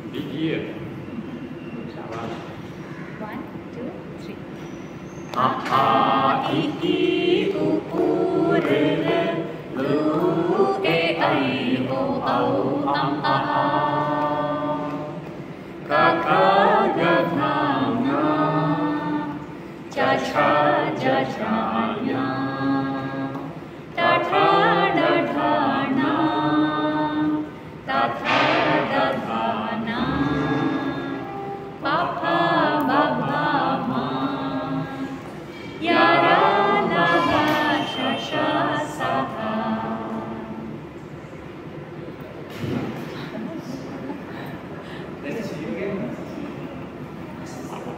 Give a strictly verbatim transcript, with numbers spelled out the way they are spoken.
Begin. One, two, three. A a i i u u re re lu e ai o au am a a. Ka ka ga na na. Cha cha cha cha.